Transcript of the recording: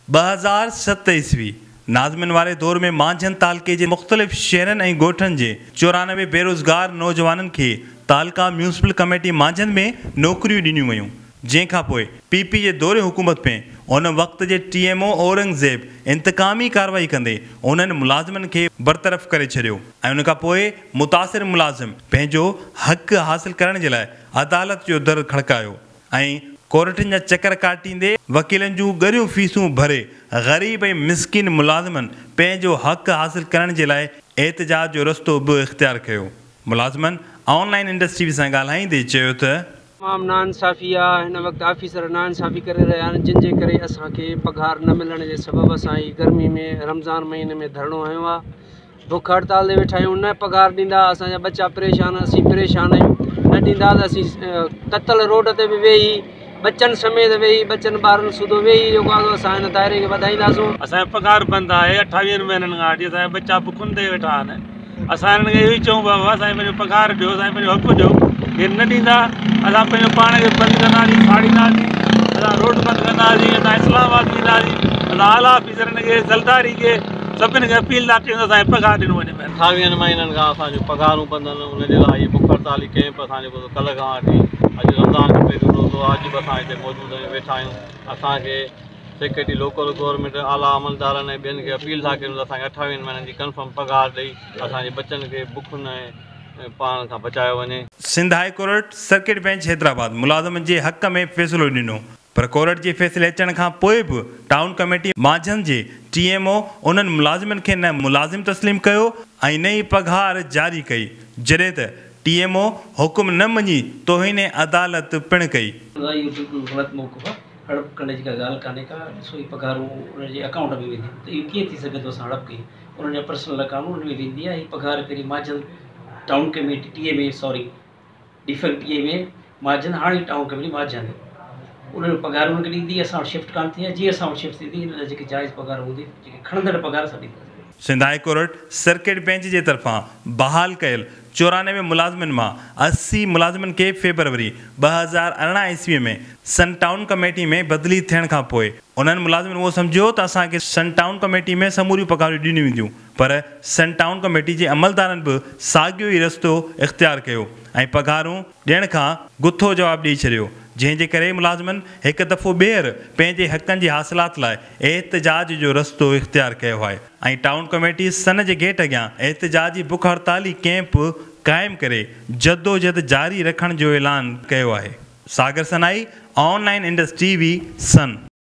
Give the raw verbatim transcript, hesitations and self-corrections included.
ब हज़ार सत ईस्वी नाज़मिन वारे दौर में मांझन तालके जे मुख़्तलिफ़ शहरनि ऐं ॻोठनि जे चौरानवे बेरोज़गार नौजवाननि खे तालका म्यूनिसिपल कमेटी मांझन में नौकरियूं ॾिनियूं वयूं, जंहिंखां पोइ पीपी जे दौरे हुकूमत में उन वक़्त जे टी एम ओ औरंगज़ेब इंतकामी कार्रवाई कंदे उन्हनि मुलाज़िमनि खे बरतरफ़ करे छॾियो ऐं उन खां पोइ मुतासिर मुलाज़िम पंहिंजो हक़ हासिल करण जे लाइ अदालत जो दर खड़कायो ऐं कोर्टनि जा चकर काटींदे वकीलनि जूं ॻरियूं फीसूं भरे ग़रीब ऐं मिसकिन मुलाज़िमनि पंहिंजो हक़ हासिल करण जे लाइ एहतिजाज जो रस्तो बि इख़्तियार कयो। मुलाज़िमनि ऑनलाइन इंडस्ट्री सां ॻाल्हाईंदे चयो त तमामु नाइंसाफ़ी आहे। हिन वक़्तु ऑफिसर नाइंसाफ़ी करे रहिया आहिनि, जिन जे करे असांखे पघार न मिलण जे सबबु असां ही गर्मी में रमज़ान महीने में धरणो हयो आहे। बुख हड़ताल ते वेठा आहियूं, न पघार ॾींदा, असांजा बच्चा परेशान, असीं परेशान आहियूं। न ॾींदा त असीं ततल रोड ते बि वेही बच्चनि समेत वेही बच्चनि ॿारनि सूधो वेही जेको आहे असां हिन दायरे खे वधाईंदासूं। असांजो पघार बंदि आहे अठावीह महीननि खां वठी, असांजा बच्चा बुखुनि ते वेठा आहिनि। असां हिननि खे इहो ई चऊं बाबा असांखे पंहिंजो पघार ॾियो, असांखे पंहिंजो हक़ु ॾियो। हे न ॾींदा असां पंहिंजो पाण खे बंदि कंदासीं, फाड़ींदासीं, असां रोड बंदि कंदासीं, असां इस्लामाबाद वेंदासीं, असां आला ऑफिसरनि खे ज़लदारी खे सभिनि खे अपील था कयूं असांखे पघार ॾिनो वञे। अठावीह महीननि खां असांजो पघारूं बंदि आहिनि, उनजे लाइ इहे बुख हड़ताली कैंप असांजो कल्ह खां वठी अॼु रमज़ान खां पहिरियों रोज़ो अॼु बि असां हिते मौजूदु आहियूं, वेठा आहियूं। असांखे सेक्रेटरी लोकल गवर्नमेंट आला अमलदारनि ऐं ॿियनि खे अपील था कयूं त असांखे अठावीह महीननि जी कंफर्म पघार ॾेई असांजे बच्चनि खे बुखुनि ऐं पाण खां बचायो वञे। Sindh high court circuit bench Hyderabad मुलाज़िमनि जे हक़ में फ़ैसिलो ॾिनो, पर कोर्ट जे फ़ैसिले अचण खां पोइ बि टाउन कमेटी मांझन जे टी एम ओ उन्हनि मुलाज़िमनि खे न मुलाज़िम तस्लीम कयो ऐं न ई पघार जारी कई, जॾहिं त टी एम ओ हुकुम न मञी तौहीन अदालत पिणु कई। हड़प करण जी का ॻाल्हि कान्हे का, ॾिसो ही पघारूं उनजे अकाउंट में वेंदियूं त इहो कीअं थी सघे थो असां हड़प कयूं। उन्हनि जा पर्सनल अकाउंट उन में वेंदी आहे। हीअ पघार पहिरीं Manjhand town committee T M A sorry defect T M A Manjhand, हाणे टाउन कमेटी मांझन उन्हनि पघार उनखे ॾींदी, असां वटि शिफ्ट कान थी आहे। जीअं असां वटि शिफ्ट थींदी हिन जेके जाइज़ पघार हूंदी, जेके खणंदड़ पघार असां ॾींदासीं। Sindh high court circuit bench जे तरफ़ां बहाल कयल चौरानवे मुलाज़िमनि मां असी मुलाज़िमनि खे फेबरवरी ॿ हज़ार अरिड़हं ईस्वीअ में सन टाउन कमेटी में बदिली थियण खां पोइ उन्हनि मुलाज़िमनि उहो सम्झियो त असांखे सन टाउन कमेटी में समूरियूं पघारूं ॾिनियूं वेंदियूं, पर सन टाउन कमेटी जे अमलदारनि बि साॻियो ई रस्तो इख़्तियार कयो ऐं पघारूं ॾियण खां गुथो जवाबु ॾेई छॾियो, जंहिंजे करे मुलाज़िमनि हिकु दफ़ो ॿीहर पंहिंजे हक़नि जी हासिलात लाइ एहतिजाज जो रस्तो इख़्तियार कयो आहे ऐं टाउन कमेटी सन जे गेट अॻियां एहतिजाजी बुख हड़ताली कैंप क़ाइमु करे जदोजहद जारी रखण जो ऐलान कयो आहे। सागर सनाई ऑनलाइन इंडस्ट्री वी सन।